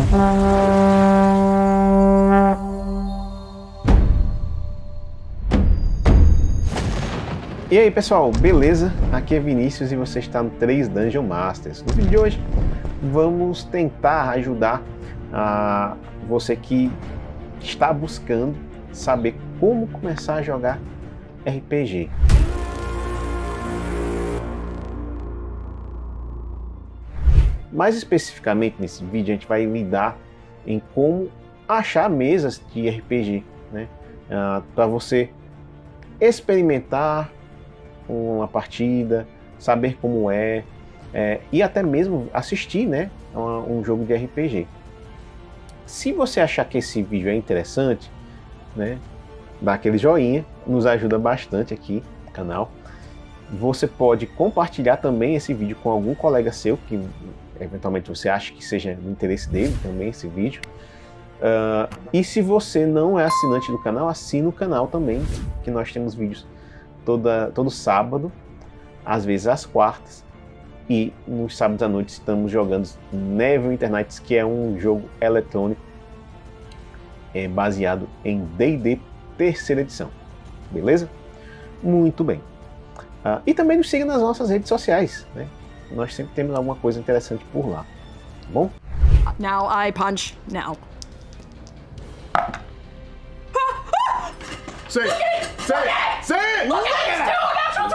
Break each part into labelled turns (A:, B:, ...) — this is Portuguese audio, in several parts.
A: E aí pessoal, beleza? Aqui é Vinícius e você está no 3 Dungeon Masters. No vídeo de hoje vamos tentar ajudar você que está buscando saber como começar a jogar RPG. Mais especificamente nesse vídeo a gente vai lidar em como achar mesas de RPG, né? Para você experimentar uma partida, saber como e até mesmo assistir, né, um jogo de RPG. Se você achar que esse vídeo é interessante, né, dá aquele joinha, nos ajuda bastante aqui no canal. Você pode compartilhar também esse vídeo com algum colega seu que eventualmente você acha que seja do interesse dele também esse vídeo. E se você não é assinante do canal, assina o canal também, que nós temos vídeos todo sábado, às vezes às quartas, e nos sábados à noite estamos jogando Neverwinter Nights, que é um jogo eletrônico baseado em D&D terceira edição, beleza? Muito bem. E também nos siga nas nossas redes sociais, né? Nós sempre temos alguma coisa interessante por lá, tá bom?
B: Now I punch now.
C: Say it!
B: Look at it! Natural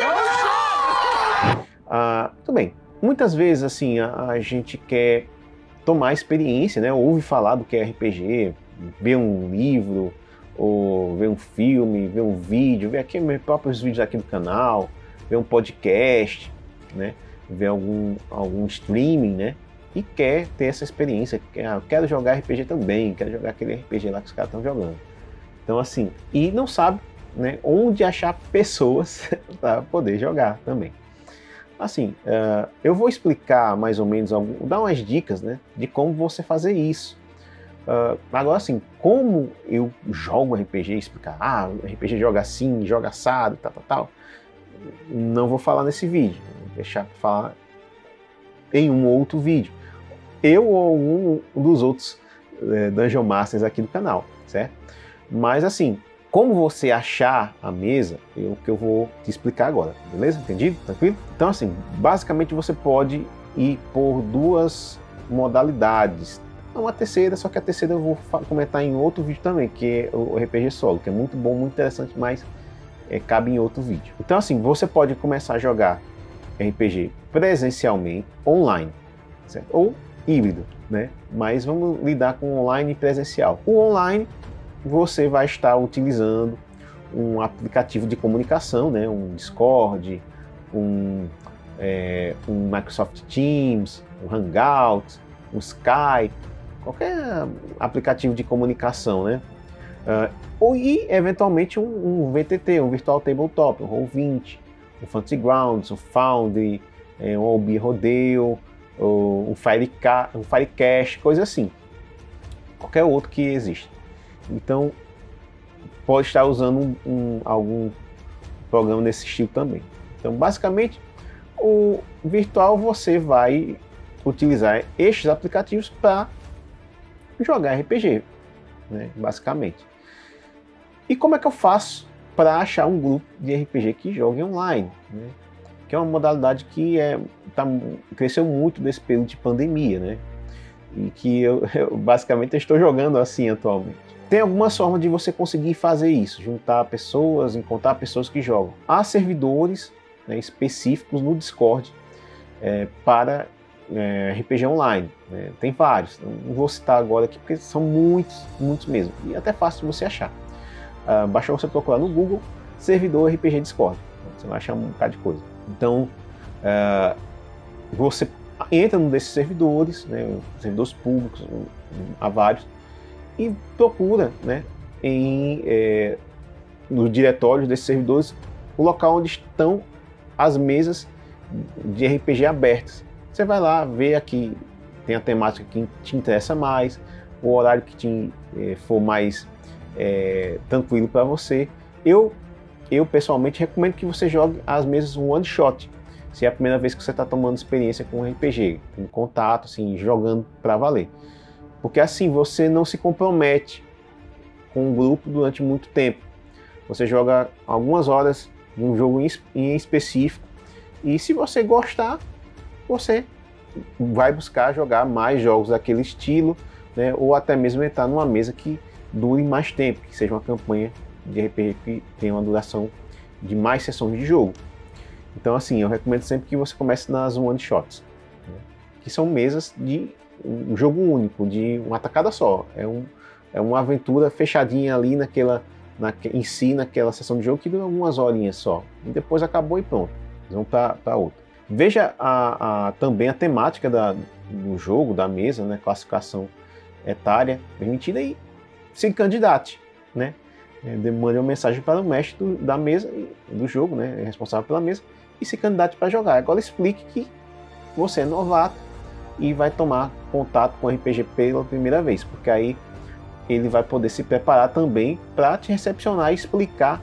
B: 20!
A: Tudo bem. Muitas vezes assim a gente quer tomar experiência, né? Ouve falar do que é RPG, ver um livro, ou ver um filme, ver um vídeo, ver aqui meus próprios vídeos aqui do canal, ver um podcast, né? Ver algum streaming, né? E quer ter essa experiência. Quero jogar RPG também, quero jogar aquele RPG lá que os caras estão jogando. Então assim, e não sabe, né, onde achar pessoas para poder jogar também. Assim, eu vou explicar mais ou menos, dar umas dicas, né, de como você fazer isso. Agora assim, como eu jogo RPG, explicar, RPG joga assim, joga assado, tal, não vou falar nesse vídeo, vou deixar para falar em um outro vídeo. Eu ou um dos outros Dungeon Masters aqui do canal, certo? Mas assim, como você achar a mesa, é o que eu vou te explicar agora, beleza? Entendido? Tranquilo? Então assim, basicamente você pode ir por duas modalidades. Uma terceira, só que a terceira eu vou comentar em outro vídeo também, que é o RPG solo, que é muito bom, muito interessante, mas cabe em outro vídeo. Então assim, você pode começar a jogar RPG presencialmente, online, certo? Ou híbrido, né? Mas vamos lidar com online e presencial. O online, você vai estar utilizando um aplicativo de comunicação, né? Um Discord, um Microsoft Teams, um Hangout, um Skype, qualquer aplicativo de comunicação, né? E eventualmente um VTT, um Virtual Tabletop, um Roll20, um Fantasy Grounds, um Foundry, um OB Rodeo, um Firecast, coisa assim. Qualquer outro que existe. Então, pode estar usando algum programa desse estilo também. Então, basicamente, o virtual você vai utilizar estes aplicativos para jogar RPG, né, basicamente. E como é que eu faço para achar um grupo de RPG que jogue online, né? Que é uma modalidade que cresceu muito nesse período de pandemia, né? E que eu basicamente estou jogando assim atualmente. Tem algumas formas de você conseguir fazer isso, juntar pessoas, encontrar pessoas que jogam. Há servidores, né, específicos no Discord para RPG online, né? Tem vários, não vou citar agora aqui porque são muitos mesmo, e até fácil de você achar. Basta você procurar no Google servidor RPG Discord, você vai achar um bocado de coisa. Então você entra num desses servidores, né, servidores públicos, há vários, e procura, né, no diretório desses servidores o local onde estão as mesas de RPG abertas. Você vai lá, vê aqui, tem a temática que te interessa mais, o horário que for mais tranquilo para você. Eu pessoalmente recomendo que você jogue as mesas one shot, se é a primeira vez que você está tomando experiência com RPG, tendo contato, assim, jogando para valer. porque assim você não se compromete com o grupo durante muito tempo. Você joga algumas horas de um jogo em específico e se você gostar, você vai buscar jogar mais jogos daquele estilo, né? Ou até mesmo entrar numa mesa que dure mais tempo, que seja uma campanha de RPG que tenha uma duração de mais sessões de jogo. Então assim, eu recomendo sempre que você comece nas one shots, né? Que são mesas de um jogo único, de uma tacada só. É uma aventura fechadinha ali em si, naquela sessão de jogo que dura algumas horinhas só. E depois acabou e pronto. Eles vão para outra. Veja também a temática do jogo, da mesa, né? Classificação etária permitida e se candidate, né? Mande uma mensagem para o mestre da mesa, do jogo, né? Responsável pela mesa, e se candidate para jogar. Agora explique que você é novato e vai tomar contato com o RPG pela primeira vez, porque aí ele vai poder se preparar também para te recepcionar e explicar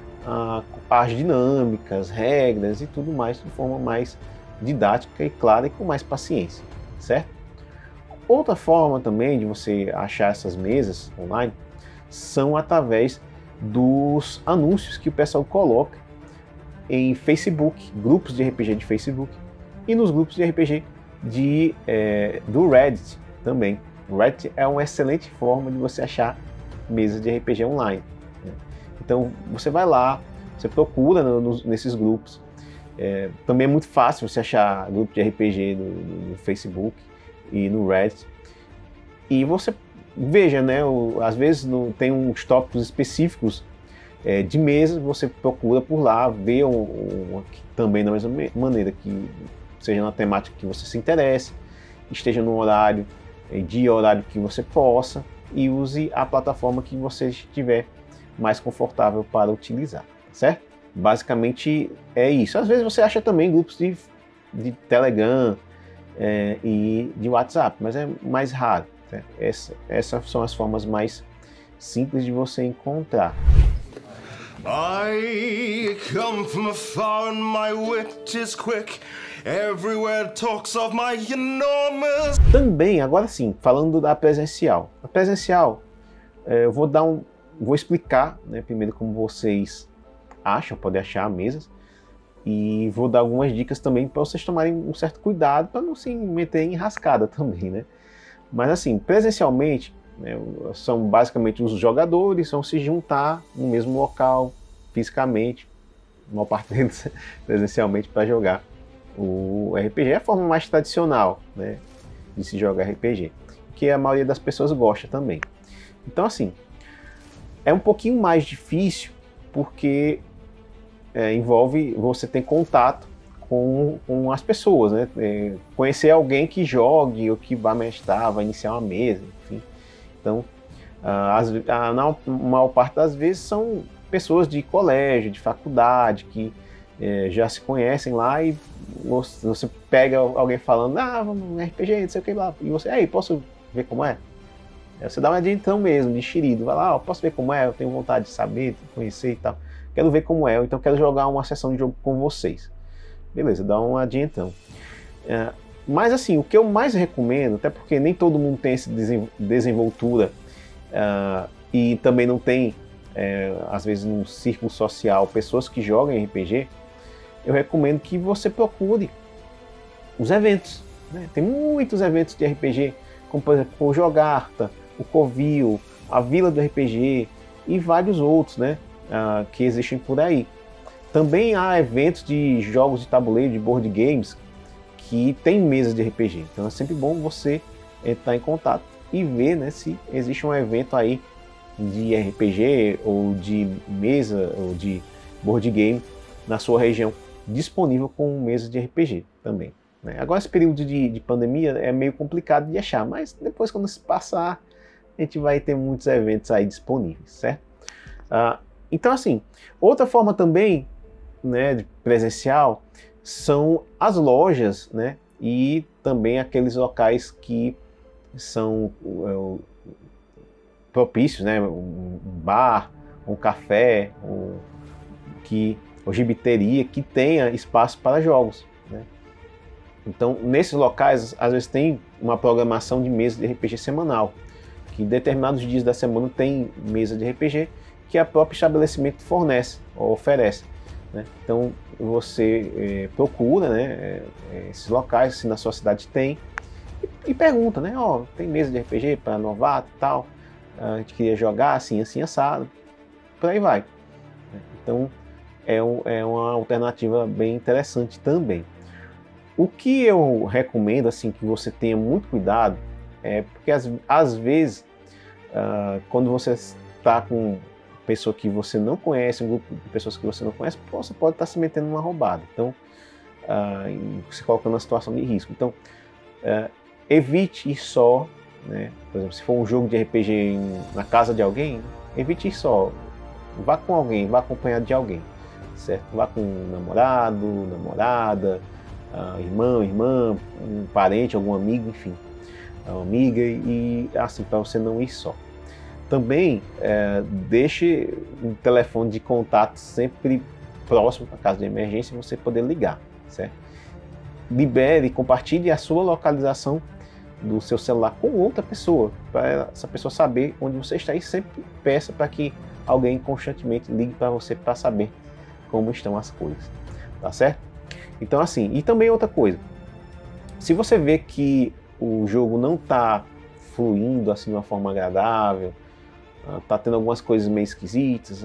A: as dinâmicas, regras e tudo mais de forma mais didática e clara e com mais paciência, certo? Outra forma também de você achar essas mesas online são através dos anúncios que o pessoal coloca em Facebook, grupos de RPG de Facebook e nos grupos de RPG do Reddit também. O Reddit é uma excelente forma de você achar mesas de RPG online, né? Então você vai lá, você procura nesses grupos. Também é muito fácil você achar grupo de RPG no Facebook e no Reddit. E você veja, né? Às vezes tem uns tópicos específicos de mesas, você procura por lá, vê também da mesma maneira, que seja na temática que você se interesse, esteja no horário que você possa e use a plataforma que você estiver mais confortável para utilizar, certo? Basicamente é isso. Às vezes você acha também grupos de Telegram e de WhatsApp, mas é mais raro, né? Essas são as formas mais simples de você encontrar.
C: I come from afar and my wit is quick. Everywhere talks of my enormous...
A: Também, agora sim, falando da presencial. A presencial, eu vou explicar, né, primeiro como vocês podem achar mesas, e vou dar algumas dicas também para vocês tomarem um certo cuidado para não se meter em rascada também, né? Mas assim, presencialmente, né, são basicamente os jogadores vão se juntar no mesmo local, fisicamente, uma parte deles presencialmente para jogar o RPG. É a forma mais tradicional, né, de se jogar RPG, que a maioria das pessoas gosta também. Então assim, é um pouquinho mais difícil porque envolve você ter contato com as pessoas, né? Conhecer alguém que jogue ou que vá mestrar, vai iniciar uma mesa, enfim. Então, na maior parte das vezes são pessoas de colégio, de faculdade, que já se conhecem lá e você pega alguém falando, vamos no RPG, não sei o que lá, e você, posso ver como é? Você dá uma de então mesmo, de enxerido, vai lá, posso ver como é, eu tenho vontade de saber, de conhecer e tal, quero ver como é, ou então quero jogar uma sessão de jogo com vocês. Beleza, dá um adiantão. Mas assim, o que eu mais recomendo, até porque nem todo mundo tem essa desenvoltura e também não tem, às vezes no círculo social, pessoas que jogam RPG, eu recomendo que você procure os eventos, né? Tem muitos eventos de RPG, como por exemplo o Jogarta, o Covil, a Vila do RPG e vários outros, né, que existem por aí. Também há eventos de jogos de tabuleiro, de board games, que tem mesas de RPG. Então é sempre bom você entrar em contato e ver, né, se existe um evento aí de RPG ou de mesa ou de board game na sua região disponível com mesas de RPG também, né? Agora esse período de pandemia é meio complicado de achar, mas depois quando se passar a gente vai ter muitos eventos aí disponíveis, certo? Então assim, outra forma também, né, de presencial são as lojas, né, e também aqueles locais que são propícios, né, um bar, um café, ou gibiteria que tenha espaço para jogos, né? Então, nesses locais, às vezes tem uma programação de mesa de RPG semanal, que em determinados dias da semana tem mesa de RPG que a próprio estabelecimento fornece ou oferece, né? Então, você procura, né, esses locais, se na sua cidade tem, e pergunta, né, ó, tem mesa de RPG para novato e tal, a gente queria jogar assim, assim, assado, por aí vai. Então, é uma alternativa bem interessante também. O que eu recomendo, assim, que você tenha muito cuidado, porque às vezes, quando você está com pessoa que você não conhece, um grupo de pessoas que você não conhece, você pode estar se metendo numa roubada. Então, se colocando numa situação de risco. Então, evite ir só, né? Por exemplo, se for um jogo de RPG na casa de alguém, evite ir só. Vá com alguém, vá acompanhado de alguém, certo? Vá com um namorado, namorada, irmã, um parente, algum amigo, enfim, uma amiga, e assim, para você não ir só. Também deixe um telefone de contato sempre próximo para caso de emergência você poder ligar, certo? Libere, compartilhe a sua localização do seu celular com outra pessoa, para essa pessoa saber onde você está, e sempre peça para que alguém constantemente ligue para você para saber como estão as coisas, tá certo? Então assim, e também outra coisa, se você vê que o jogo não está fluindo assim de uma forma agradável, tá tendo algumas coisas meio esquisitas,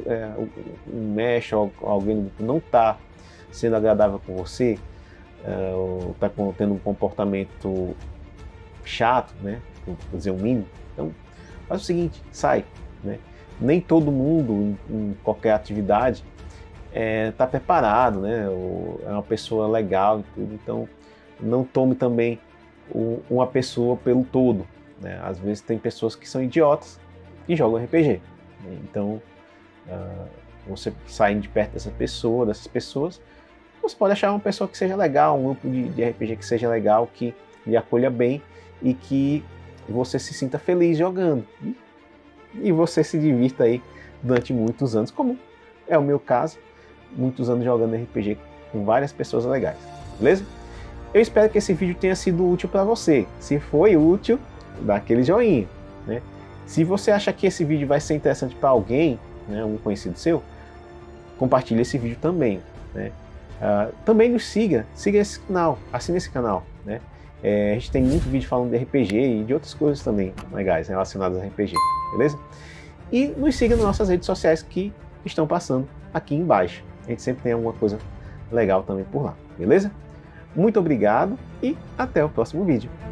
A: o mestre ou alguém do grupo não está sendo agradável com você, ou está tendo um comportamento chato, né, por dizer o mínimo, então faz o seguinte, sai, né? Nem todo mundo em qualquer atividade está preparado, né, ou é uma pessoa legal e tudo, então não tome também uma pessoa pelo todo, né? Às vezes tem pessoas que são idiotas e jogam RPG, né? Então você saindo de perto dessas pessoas, você pode achar uma pessoa que seja legal, um grupo de RPG que seja legal, que lhe acolha bem e que você se sinta feliz jogando. E você se divirta aí durante muitos anos, como é o meu caso, muitos anos jogando RPG com várias pessoas legais, beleza? Eu espero que esse vídeo tenha sido útil para você. Se foi útil, dá aquele joinha, né? Se você acha que esse vídeo vai ser interessante para alguém, né, um conhecido seu, compartilhe esse vídeo também, né? Também nos siga esse canal, assine esse canal, né? A gente tem muito vídeo falando de RPG e de outras coisas também legais relacionadas a RPG, beleza? E nos siga nas nossas redes sociais que estão passando aqui embaixo. A gente sempre tem alguma coisa legal também por lá, beleza? Muito obrigado e até o próximo vídeo.